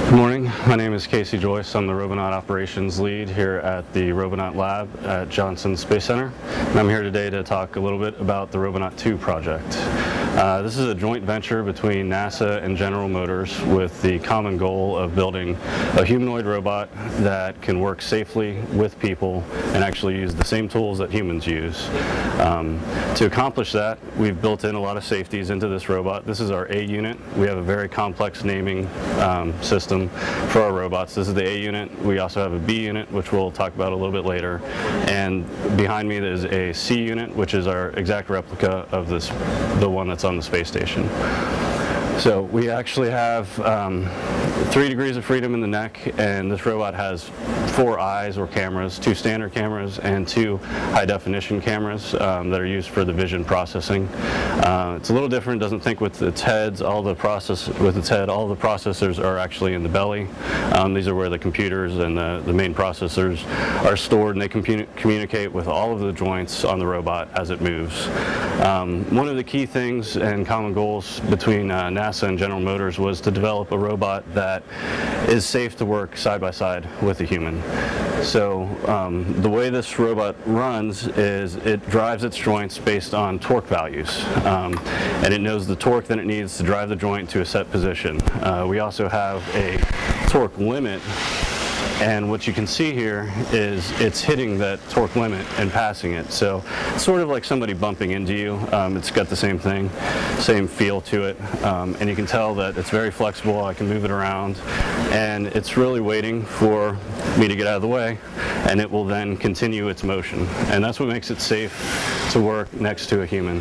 Good morning, my name is Joyce. I'm the Robonaut Operations Lead here at the Robonaut Lab at Johnson Space Center. And I'm here today to talk a little bit about the Robonaut 2 project. This is a joint venture between NASA and General Motors with the common goal of building a humanoid robot that can work safely with people and actually use the same tools that humans use. To accomplish that, we've built in a lot of safeties into this robot. This is our A unit. We have a very complex naming system for our robots. This is the A unit. We also have a B unit, which we'll talk about a little bit later. And behind me is a C unit, which is our exact replica of the one that's on the space station. So we actually have 3 degrees of freedom in the neck, and this robot has 4 eyes or cameras, 2 standard cameras and 2 high-definition cameras that are used for the vision processing. It's a little different. It doesn't think with its heads. All the processors are actually in the belly. These are where the computers and the main processors are stored, and they communicate with all of the joints on the robot as it moves. One of the key things and common goals between NASA and General Motors was to develop a robot that is safe to work side by side with a human. So the way this robot runs is it drives its joints based on torque values, and it knows the torque that it needs to drive the joint to a set position. We also have a torque limit, and what you can see here is it's hitting that torque limit and passing it. So it's sort of like somebody bumping into you. It's got the same thing, same feel to it, and you can tell that it's very flexible. I can move it around, and it's really waiting for me to get out of the way, and it will then continue its motion. And that's what makes it safe to work next to a human.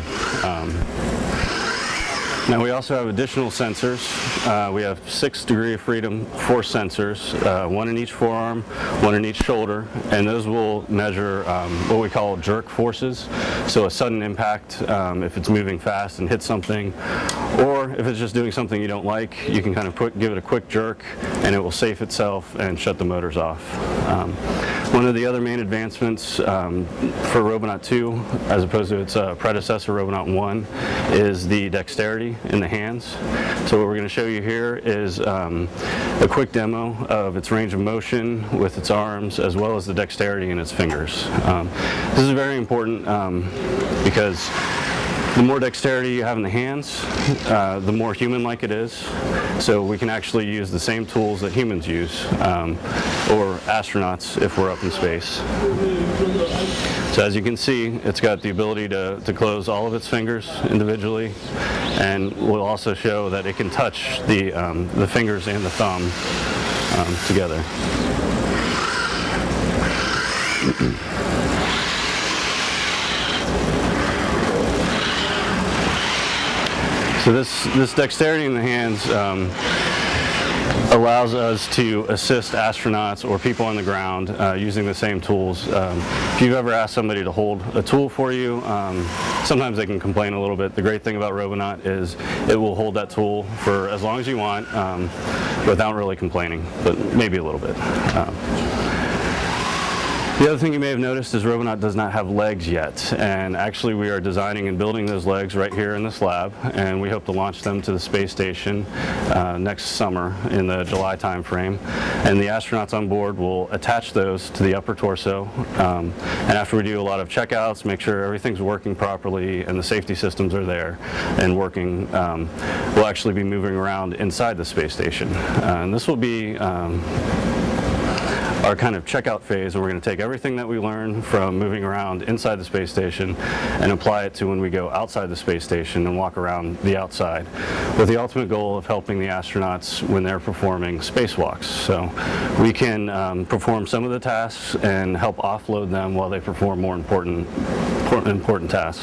Now we also have additional sensors. We have 6 degrees of freedom force sensors, 1 in each forearm, 1 in each shoulder, and those will measure what we call jerk forces. So a sudden impact, if it's moving fast and hits something, or if it's just doing something you don't like, you can kind of give it a quick jerk and it will safe itself and shut the motors off. One of the other main advancements for Robonaut 2, as opposed to its predecessor Robonaut 1, is the dexterity in the hands. So what we're going to show you here is a quick demo of its range of motion with its arms, as well as the dexterity in its fingers. This is very important because the more dexterity you have in the hands, the more human-like it is. So we can actually use the same tools that humans use, or astronauts if we're up in space. So as you can see, it's got the ability to close all of its fingers individually, and we'll also show that it can touch the fingers and the thumb together. So this dexterity in the hands allows us to assist astronauts or people on the ground using the same tools. If you've ever asked somebody to hold a tool for you, sometimes they can complain a little bit. The great thing about Robonaut is it will hold that tool for as long as you want without really complaining, but maybe a little bit. The other thing you may have noticed is Robonaut does not have legs yet, and actually we are designing and building those legs right here in this lab, and we hope to launch them to the space station next summer in the July time frame. And the astronauts on board will attach those to the upper torso, and after we do a lot of checkouts, make sure everything's working properly and the safety systems are there and working, we'll actually be moving around inside the space station. And this will be our kind of checkout phase, and we're going to take everything that we learn from moving around inside the space station and apply it to when we go outside the space station and walk around the outside, with the ultimate goal of helping the astronauts when they're performing spacewalks. So we can perform some of the tasks and help offload them while they perform more important tasks.